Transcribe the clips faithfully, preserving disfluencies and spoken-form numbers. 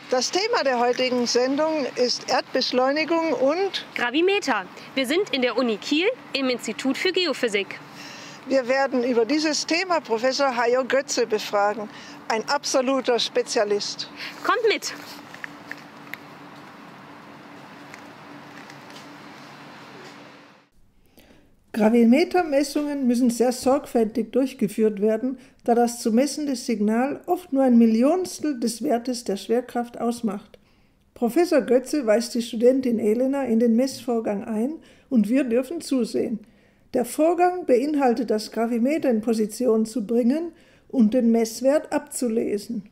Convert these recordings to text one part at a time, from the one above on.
Das Thema der heutigen Sendung ist Erdbeschleunigung und Gravimeter. Wir sind in der Uni Kiel im Institut für Geophysik. Wir werden über dieses Thema Professor Hajo Götze befragen, ein absoluter Spezialist. Kommt mit! Gravimetermessungen müssen sehr sorgfältig durchgeführt werden, da das zu messende Signal oft nur ein Millionstel des Wertes der Schwerkraft ausmacht. Professor Götze weist die Studentin Elena in den Messvorgang ein und wir dürfen zusehen. Der Vorgang beinhaltet, das Gravimeter in Position zu bringen und den Messwert abzulesen.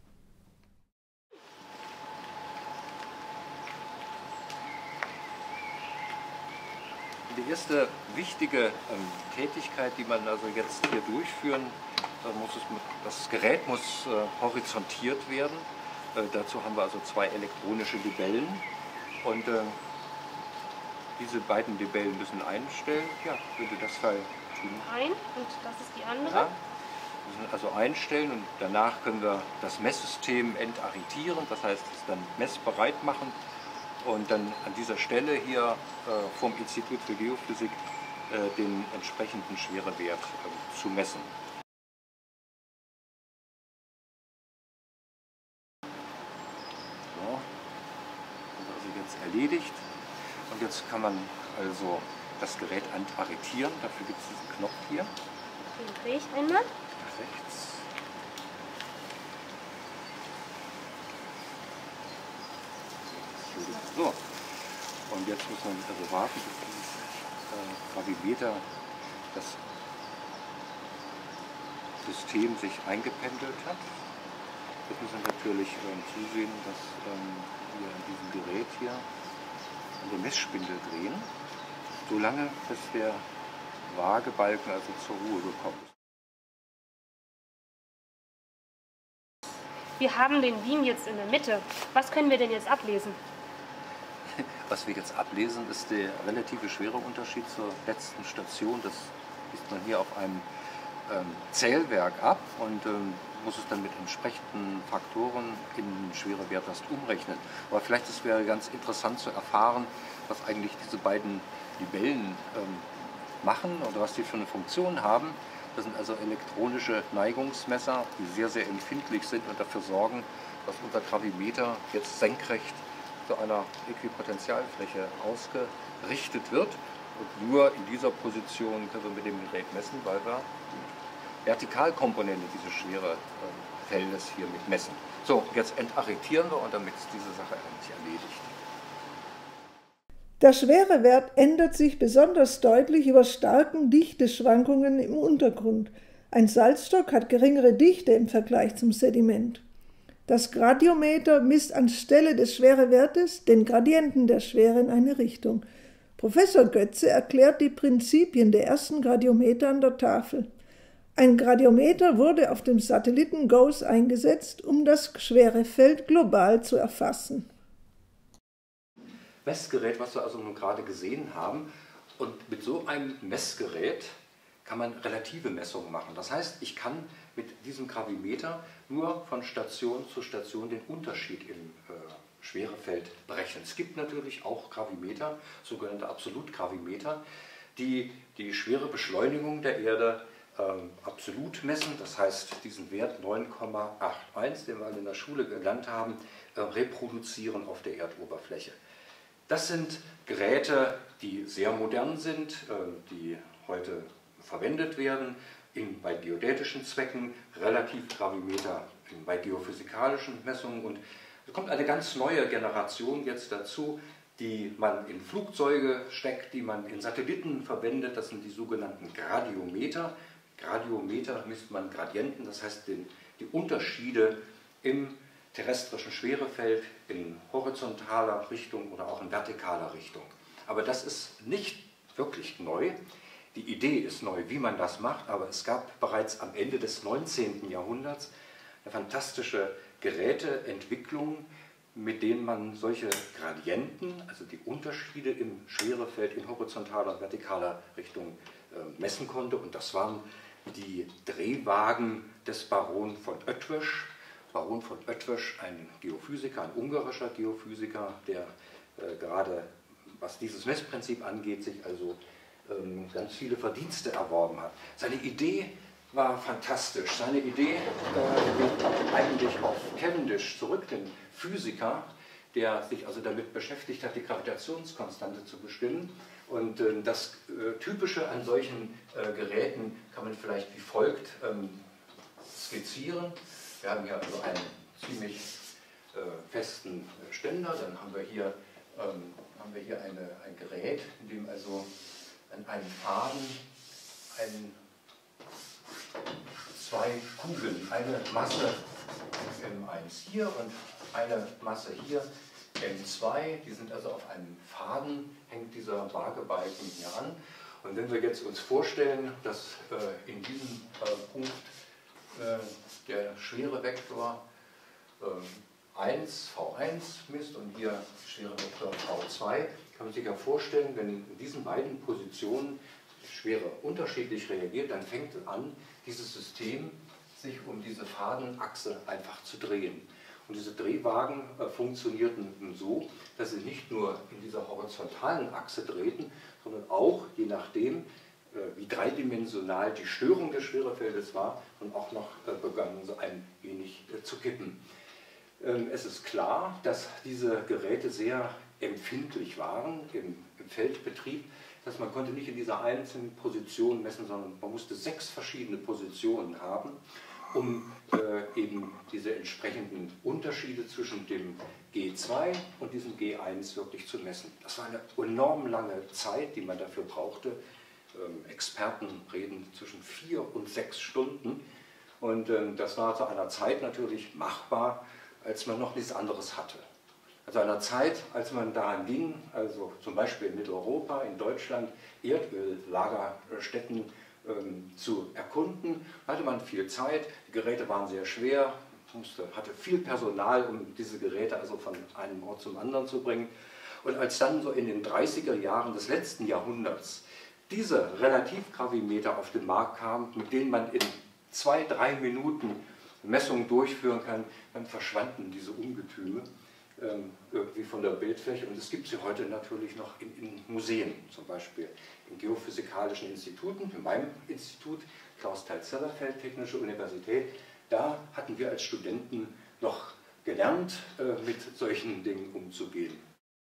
Die erste wichtige ähm, Tätigkeit, die man also jetzt hier durchführen, da muss es mit, das Gerät muss äh, horizontiert werden. Äh, dazu haben wir also zwei elektronische Libellen und äh, diese beiden Libellen müssen einstellen. Ja, würde das Fall tun. Ein und das ist die andere. Ja, müssen also einstellen und danach können wir das Messsystem entarretieren, das heißt es dann messbereit machen. Und dann an dieser Stelle hier äh, vom Institut für Geophysik äh, den entsprechenden Schwerewert äh, zu messen. So, das ist also jetzt erledigt. Und jetzt kann man also das Gerät entarretieren. Dafür gibt es diesen Knopf hier. Den drehe ich einmal. Rechts. So, und jetzt muss man also warten, bis dieses äh, Gravimeter, das System sich eingependelt hat. Jetzt müssen wir natürlich ähm, zusehen, dass ähm, wir an diesem Gerät hier an der Messspindel drehen, solange bis der Waagebalken also zur Ruhe gekommen ist. Wir haben den Beam jetzt in der Mitte. Was können wir denn jetzt ablesen? Was wir jetzt ablesen, ist der relative Schwereunterschied zur letzten Station. Das liest man hier auf einem ähm, Zählwerk ab und ähm, muss es dann mit entsprechenden Faktoren in den Schwerewertlast umrechnen. Aber vielleicht ist es wäre ganz interessant zu erfahren, was eigentlich diese beiden Libellen ähm, machen oder was die für eine Funktion haben. Das sind also elektronische Neigungsmesser, die sehr, sehr empfindlich sind und dafür sorgen, dass unser Gravimeter jetzt senkrecht zu einer Äquipotentialfläche ausgerichtet wird. Und nur in dieser Position können wir mit dem Gerät messen, weil wir die Vertikalkomponente dieses Schwerefeldes hier mit messen. So, jetzt entarretieren wir und damit ist diese Sache eigentlich erledigt. Der Schwerewert ändert sich besonders deutlich über starken Dichteschwankungen im Untergrund. Ein Salzstock hat geringere Dichte im Vergleich zum Sediment. Das Gradiometer misst anstelle des Schwerewertes den Gradienten der Schwere in eine Richtung. Professor Götze erklärt die Prinzipien der ersten Gradiometer an der Tafel. Ein Gradiometer wurde auf dem Satelliten GOES eingesetzt, um das Schwerefeld global zu erfassen. Messgerät, was wir also nun gerade gesehen haben. Und mit so einem Messgerät kann man relative Messungen machen. Das heißt, ich kann mit diesem Gravimeter nur von Station zu Station den Unterschied im äh, Schwerefeld berechnen. Es gibt natürlich auch Gravimeter, sogenannte Absolutgravimeter, die die Schwerebeschleunigung der Erde ähm, absolut messen. Das heißt, diesen Wert neun Komma einundachtzig, den wir alle in der Schule gelernt haben, äh, reproduzieren auf der Erdoberfläche. Das sind Geräte, die sehr modern sind, äh, die heute verwendet werden in, bei geodätischen Zwecken, Relativgravimeter in, bei geophysikalischen Messungen. Und es kommt eine ganz neue Generation jetzt dazu, die man in Flugzeuge steckt, die man in Satelliten verwendet. Das sind die sogenannten Gradiometer. Gradiometer misst man Gradienten, das heißt den, die Unterschiede im terrestrischen Schwerefeld in horizontaler Richtung oder auch in vertikaler Richtung. Aber das ist nicht wirklich neu. Die Idee ist neu, wie man das macht, aber es gab bereits am Ende des neunzehnten Jahrhunderts eine fantastische Geräteentwicklung, mit denen man solche Gradienten, also die Unterschiede im Schwerefeld in horizontaler und vertikaler Richtung äh, messen konnte. Und das waren die Drehwagen des Baron von Oetwisch. Baron von Eötvös, ein Geophysiker, ein ungarischer Geophysiker, der äh, gerade, was dieses Messprinzip angeht, sich also ähm, ganz viele Verdienste erworben hat. Seine Idee war fantastisch. Seine Idee äh, geht eigentlich auf Cavendish zurück, den Physiker, der sich also damit beschäftigt hat, die Gravitationskonstante zu bestimmen. Und äh, das äh, Typische an solchen äh, Geräten kann man vielleicht wie folgt ähm, skizzieren. Wir haben hier also einen ziemlich äh, festen Ständer, dann haben wir hier, ähm, haben wir hier eine, ein Gerät, in dem also an einem Faden ein, zwei Kugeln, eine Masse M eins hier und eine Masse hier, M zwei, die sind also auf einem Faden, hängt dieser Waagebalken hier an. Und wenn wir jetzt uns vorstellen, dass äh, in diesem äh, Punkt äh, der schwere Vektor äh, eins, V eins misst und hier schwere Vektor V zwei, kann man sich ja vorstellen, wenn in diesen beiden Positionen die Schwere unterschiedlich reagiert, dann fängt an, dieses System sich um diese Fadenachse einfach zu drehen. Und diese Drehwagen äh, funktionierten so, dass sie nicht nur in dieser horizontalen Achse drehten, sondern auch, je nachdem, äh, wie dreidimensional die Störung des Schwerefeldes war, und auch noch äh, begannen sie ein wenig äh, zu kippen. Ähm, es ist klar, dass diese Geräte sehr empfindlich waren im, im Feldbetrieb, dass man konnte nicht in dieser einzelnen Position messen, sondern man musste sechs verschiedene Positionen haben, um äh, eben diese entsprechenden Unterschiede zwischen dem G zwei und diesem G eins wirklich zu messen. Das war eine enorm lange Zeit, die man dafür brauchte. Ähm, Experten reden zwischen vier und sechs Stunden. Und ähm, das war zu einer Zeit natürlich machbar, als man noch nichts anderes hatte. Also einer Zeit, als man daran ging, also zum Beispiel in Mitteleuropa, in Deutschland, Erdöllagerstätten ähm, zu erkunden, hatte man viel Zeit, die Geräte waren sehr schwer, musste, hatte viel Personal, um diese Geräte also von einem Ort zum anderen zu bringen. Und als dann so in den dreißiger Jahren des letzten Jahrhunderts diese Relativgravimeter auf den Markt kamen, mit denen man in zwei, drei Minuten Messungen durchführen kann, dann verschwanden diese Ungetüme ähm, irgendwie von der Bildfläche. Und es gibt sie heute natürlich noch in, in Museen, zum Beispiel in geophysikalischen Instituten, in meinem Institut, Klaus-Teitzeler-Feld, Technische Universität. Da hatten wir als Studenten noch gelernt, äh, mit solchen Dingen umzugehen.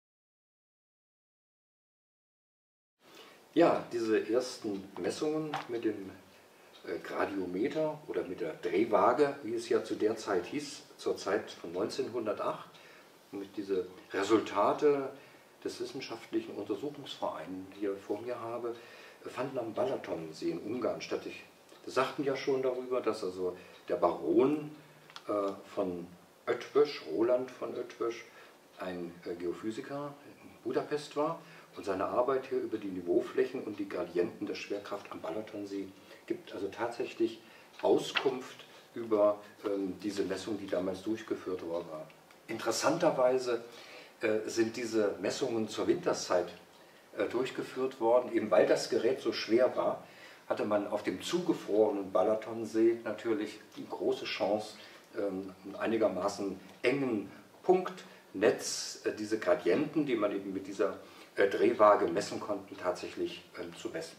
Ja, diese ersten Messungen mit dem Gradiometer oder mit der Drehwaage, wie es ja zu der Zeit hieß, zur Zeit von neunzehnhundertacht, mit diese Resultate des wissenschaftlichen Untersuchungsvereins, die ich hier vor mir habe, fanden am Balatonsee in Ungarn statt. Wir sagten ja schon darüber, dass also der Baron äh, von Eötvös, Roland von Eötvös, ein äh, Geophysiker in Budapest war und seine Arbeit hier über die Niveauflächen und die Gradienten der Schwerkraft am Balatonsee gibt also tatsächlich Auskunft über ähm, diese Messung, die damals durchgeführt worden war. Interessanterweise äh, sind diese Messungen zur Winterszeit äh, durchgeführt worden, eben weil das Gerät so schwer war, hatte man auf dem zugefrorenen Balatonsee natürlich die große Chance, ähm, einen einigermaßen engen Punktnetz, äh, diese Gradienten, die man eben mit dieser äh, Drehwaage messen konnte, tatsächlich äh, zu messen.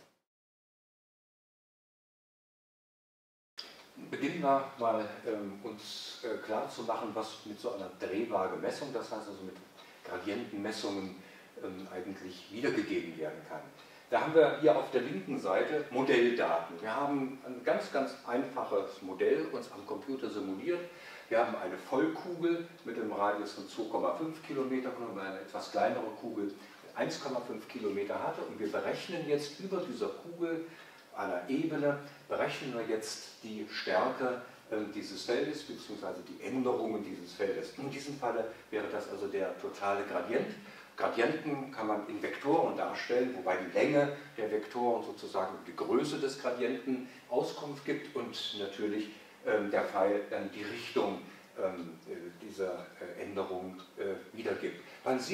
Beginnen wir mal, ähm, uns äh, klar zu machen, was mit so einer Drehwaage-Messung, das heißt also mit Gradientenmessungen, ähm, eigentlich wiedergegeben werden kann. Da haben wir hier auf der linken Seite Modelldaten. Wir haben ein ganz, ganz einfaches Modell uns am Computer simuliert. Wir haben eine Vollkugel mit einem Radius von zwei Komma fünf Kilometer und eine etwas kleinere Kugel mit eins Komma fünf Kilometer hatte. Und wir berechnen jetzt über dieser Kugel einer Ebene, berechnen wir jetzt die Stärke äh, dieses Feldes bzw. die Änderungen dieses Feldes. In diesem Falle wäre das also der totale Gradient. Gradienten kann man in Vektoren darstellen, wobei die Länge der Vektoren sozusagen die Größe des Gradienten Auskunft gibt und natürlich ähm, der Pfeil dann die Richtung ähm, dieser äh, Änderung äh, wiedergibt. Man sieht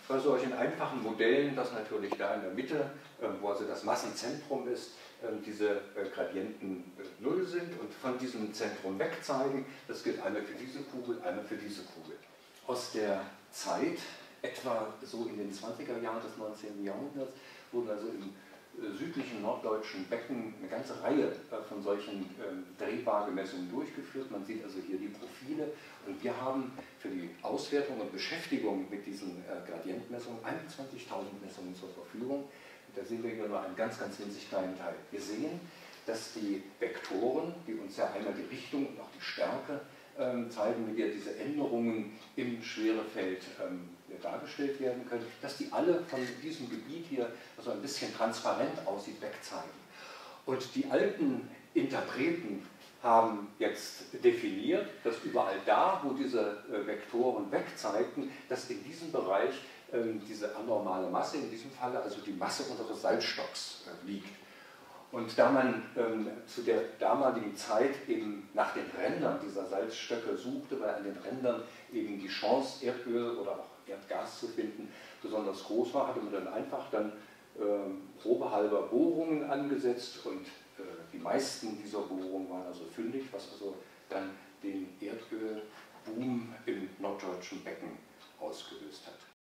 bei solchen einfachen Modellen, dass natürlich da in der Mitte, wo also das Massenzentrum ist, diese Gradienten null sind und von diesem Zentrum wegzeigen. Das gilt einmal für diese Kugel, einmal für diese Kugel. Aus der Zeit, etwa so in den zwanziger Jahren des neunzehnten Jahrhunderts, wurden also im südlichen norddeutschen Becken eine ganze Reihe von solchen Drehwaage-Messungen durchgeführt. Man sieht also hier die Profile und wir haben für die Auswertung und Beschäftigung mit diesen Gradientenmessungen einundzwanzigtausend Messungen zur Verfügung. Da sehen wir hier nur einen ganz, ganz winzig kleinen Teil. Wir sehen, dass die Vektoren, die uns ja einmal die Richtung und auch die Stärke ähm, zeigen, mit der diese Änderungen im Schwerefeld ähm, dargestellt werden können, dass die alle von diesem Gebiet hier, das so ein bisschen transparent aussieht, wegzeigen. Und die alten Interpreten haben jetzt definiert, dass überall da, wo diese äh, Vektoren wegzeigten, dass in diesem Bereich ähm, diese anormale Masse, in diesem Falle also die Masse unseres Salzstocks äh, liegt. Und da man ähm, zu der damaligen Zeit eben nach den Rändern dieser Salzstöcke suchte, weil an den Rändern eben die Chance, Erdöl oder auch Erdgas zu finden, besonders groß war, hatte man dann einfach dann ähm, probehalber Bohrungen angesetzt und äh, die meisten dieser Bohrungen waren also fündig, was also dann den Erdölboom im norddeutschen Becken ausgelöst hat.